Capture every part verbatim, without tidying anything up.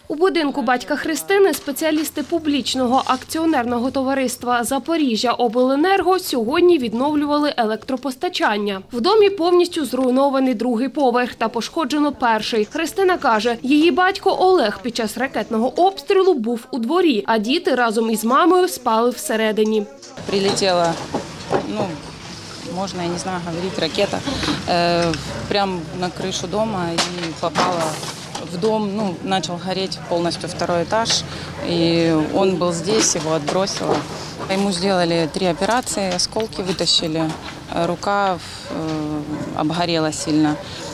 У будинку батька Христини спеціалісти публічного акціонерного товариства «Запоріжжяобленерго» сьогодні відновлювали електропостачання. В домі повністю зруйнований другий поверх та пошкоджено перший. Христина каже, її батько Олег під час ракетного обстрілу був у дворі, а діти разом із мамою спали всередині. Прилетіла, ну, можно, я не знаю, говорить, ракета, э, прямо на крышу дома и попала в дом, ну, начал гореть полностью второй этаж, и он был здесь, его отбросило. Ему сделали три операции, осколки вытащили, рука э, обгорела сильно.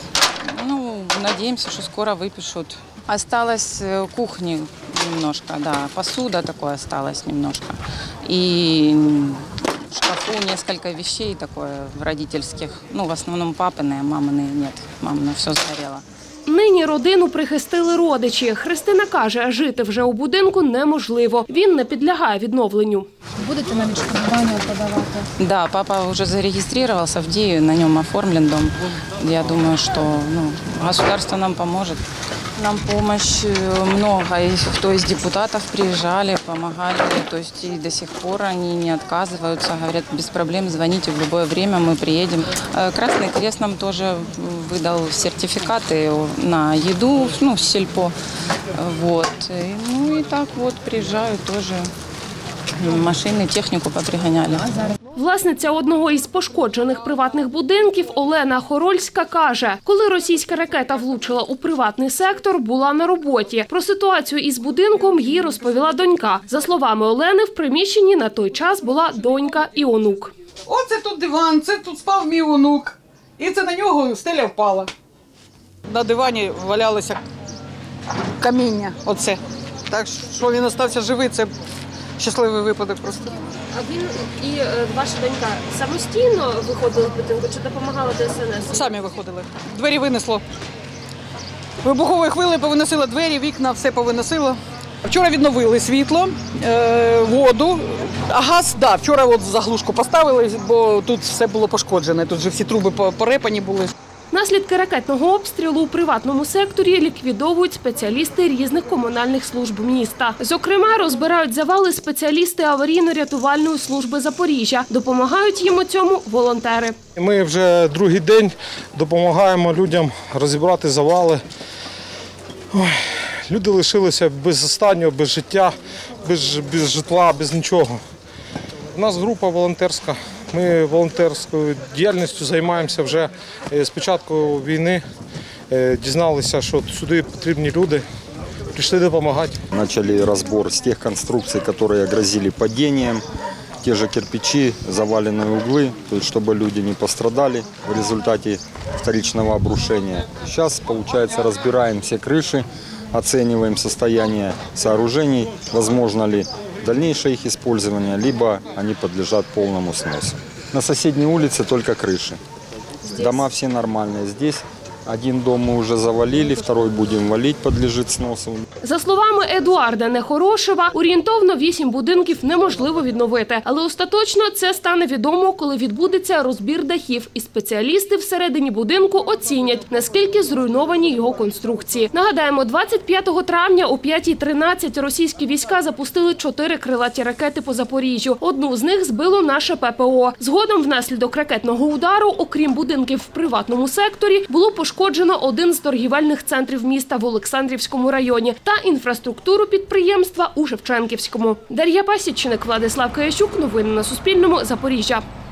Ну, надеемся, что скоро выпишут. Осталось кухни немножко, да, посуда такое осталось немножко. И в шкафу несколько вещей такое родительских, ну, в основном папиные, маминые нет, мамина все сгорело. Нині родину прихистили родичі. Христина каже, жити вже у будинку неможливо. Він не підлягає відновленню. Будете на відшкодування подавати? Да, папа уже зарегистрировался в ДИЮ, на нем оформлен дом. Я думаю, что ну, государство нам поможет. Нам помощь много, и кто из депутатов приезжали, помогали, то есть и до сих пор они не отказываются, говорят, без проблем, звоните в любое время, мы приедем. Красный Крест нам тоже выдал сертификаты на еду, ну, сельпо, вот, ну и так вот приезжают тоже, машины, технику попригоняли. Власниця одного із пошкоджених приватних будинків Олена Хорольська каже, коли російська ракета влучила у приватний сектор, була на роботі. Про ситуацію із будинком їй розповіла донька. За словами Олени, в приміщенні на той час була донька і онук. Оце тут диван, це тут спав мій онук. І це на нього стеля впала. На дивані валялося каміння, оце. Так що він залишився живий, це щасливий випадок просто. А він і ваша донька самостійно виходили з будинку чи допомагала Де Ес Ен Ес? Самі виходили. Двері винесло. Вибухової хвилі повиносило двері, вікна, все повиносило. Вчора відновили світло, воду, а газ, да, вчора от заглушку поставили, бо тут все було пошкоджене, тут же всі труби порепані були. Наслідки ракетного обстрілу у приватному секторі ліквідовують спеціалісти різних комунальних служб міста. Зокрема, розбирають завали спеціалісти аварійно-рятувальної служби Запоріжжя. Допомагають їм у цьому волонтери. Ми вже другий день допомагаємо людям розібрати завали. Ой, люди лишилися без останнього, без життя, без, без житла, без нічого. У нас група волонтерська. Ми волонтерською діяльністю займаємося вже з початку війни. Дізналися, що сюди потрібні люди, прийшли допомагати. Почали розбір з тих конструкцій, які грозили падінням, ті ж кирпичі, завалені угли, щоб люди не пострадали в результаті вторичного обрушення. Зараз, виходить, розбираємо всі криші, оцениваем состояние сооружений, возможно ли дальнейшее их использование, либо они подлежат полному сносу. На соседней улице только крыши. Дома все нормальные. Здесь один дом мы уже завалили, второй будем валить, подлежит сносу. За словами Едуарда Нехорошева, орієнтовно вісім будинків неможливо відновити. Але остаточно це стане відомо, коли відбудеться розбір дахів. І спеціалісти всередині будинку оцінять, наскільки зруйновані його конструкції. Нагадаємо, двадцять п'ятого травня о п'ятій тринадцять російські війська запустили чотири крилаті ракети по Запоріжжю. Одну з них збило наше Пе Пе О. Згодом внаслідок ракетного удару, окрім будинків в приватному секторі, було пошкоджено Пошкоджено один з торгівельних центрів міста в Олександрівському районі та інфраструктуру підприємства у Шевченківському. Дар'я Пасічник, Владислав Киящук. Новини на Суспільному. Запоріжжя.